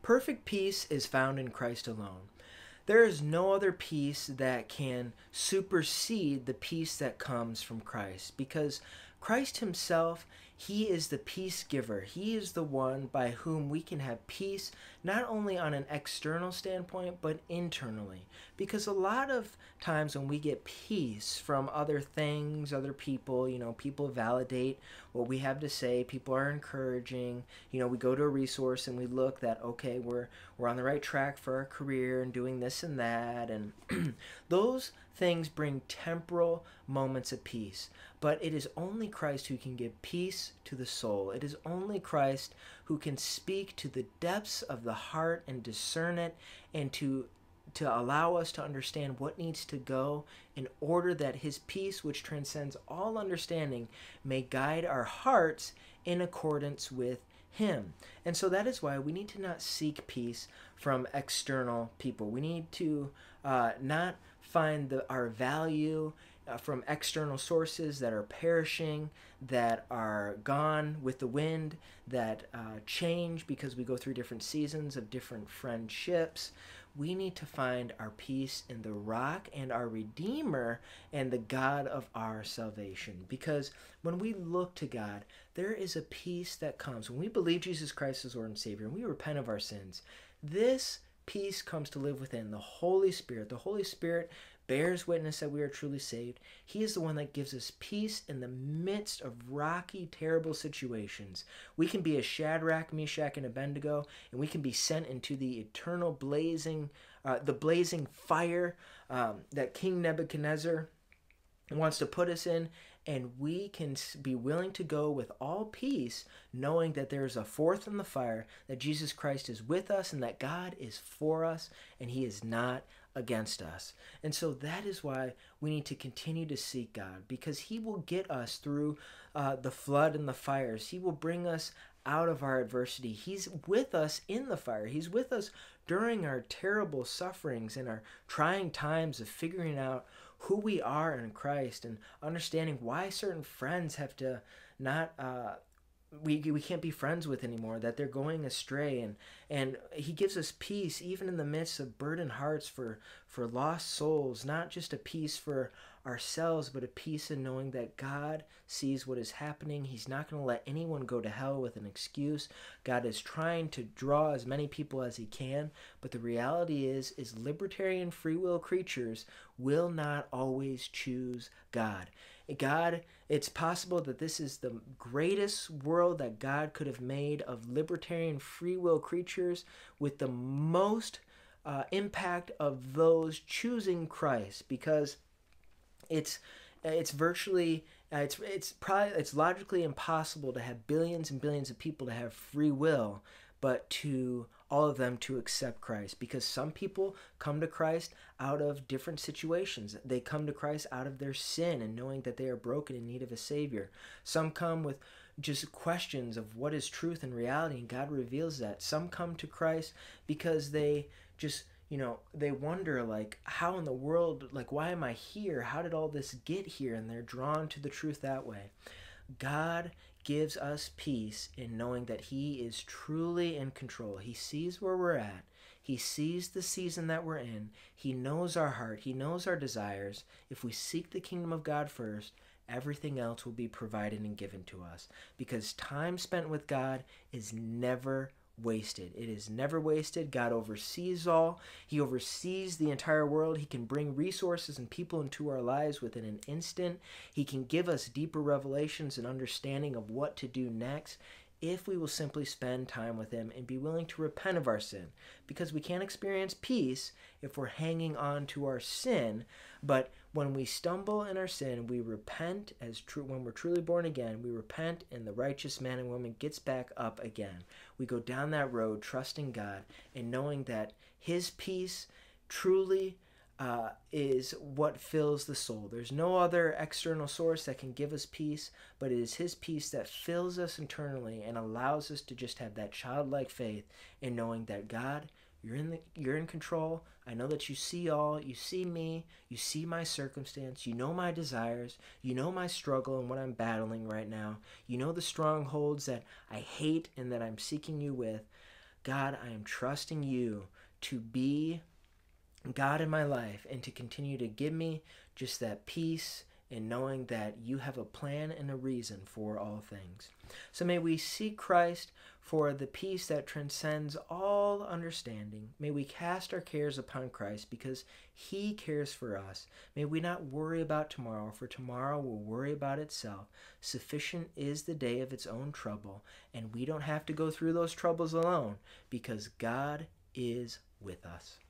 Perfect peace is found in Christ alone. There is no other peace that can supersede the peace that comes from Christ, because Christ himself, he is the peace giver. He is the one by whom we can have peace, not only on an external standpoint, but internally. Because a lot of times when we get peace from other things, other people, people validate what we have to say, people are encouraging, we go to a resource and we look that, okay, we're on the right track for our career and doing this and that, and those things bring temporal moments of peace. But it is only Christ who can give peace to the soul. It is only Christ who can speak to the depths of the heart and discern it, and to allow us to understand what needs to go in order that his peace, which transcends all understanding, may guide our hearts in accordance with him. And so that is why we need to not seek peace from external people. We need to not find our value from external sources that are perishing, that are gone with the wind, that change because we go through different seasons of different friendships. We need to find our peace in the rock and our Redeemer and the God of our salvation. Because when we look to God, there is a peace that comes. When we believe Jesus Christ is Lord and Savior and we repent of our sins, this peace comes to live within the Holy Spirit. The Holy Spirit bears witness that we are truly saved. He is the one that gives us peace in the midst of rocky, terrible situations. We can be a Shadrach, Meshach, and Abednego, and we can be sent into the eternal blazing fire that King Nebuchadnezzar wants to put us in, and we can be willing to go with all peace, knowing that there is a fourth in the fire, that Jesus Christ is with us, and that God is for us, and he is not against us. And so that is why we need to continue to seek God, because he will get us through the flood and the fires. He will bring us out of our adversity. He's with us in the fire. He's with us during our terrible sufferings and our trying times of figuring out who we are in Christ and understanding why certain friends have to not we can't be friends with anymore, that they're going astray, and he gives us peace even in the midst of burdened hearts for lost souls, not just a peace for ourselves, but a peace in knowing that God sees what is happening. He's not going to let anyone go to hell with an excuse. God is trying to draw as many people as he can, but the reality is libertarian free will creatures will not always choose God. It's possible that this is the greatest world that God could have made, of libertarian free will creatures with the most impact of those choosing Christ, because it's virtually it's logically impossible to have billions and billions of people to have free will, but to all of them to accept Christ, because some people come to Christ out of different situations. They come to Christ out of their sin and knowing that they are broken in need of a Savior. Some come with just questions of what is truth and reality, and God reveals that. Some come to Christ because they just, they wonder, like, how in the world, like, why am I here? How did all this get here? And they're drawn to the truth that way. God gives us peace in knowing that he is truly in control. He sees where we're at. He sees the season that we're in. He knows our heart. He knows our desires. If we seek the kingdom of God first, everything else will be provided and given to us, because time spent with God is never wasted. It is never wasted. God oversees all. He oversees the entire world. He can bring resources and people into our lives within an instant. He can give us deeper revelations and understanding of what to do next if we will simply spend time with him and be willing to repent of our sin, because we can't experience peace if we're hanging on to our sin. But when we stumble in our sin, we repent when we're truly born again. We repent, and the righteous man and woman gets back up again. We go down that road trusting God and knowing that his peace truly is what fills the soul. There's no other external source that can give us peace, but it is his peace that fills us internally and allows us to just have that childlike faith in knowing that, God, you're in control. I know that you see all. You see me. You see my circumstance. You know my desires. You know my struggle and what I'm battling right now. You know the strongholds that I hate and that I'm seeking you with. God, I am trusting you to be God in my life and to continue to give me just that peace in knowing that you have a plan and a reason for all things. So may we seek Christ for the peace that transcends all understanding. May we cast our cares upon Christ because he cares for us. May we not worry about tomorrow, for tomorrow will worry about itself. Sufficient is the day of its own trouble, and we don't have to go through those troubles alone because God is with us.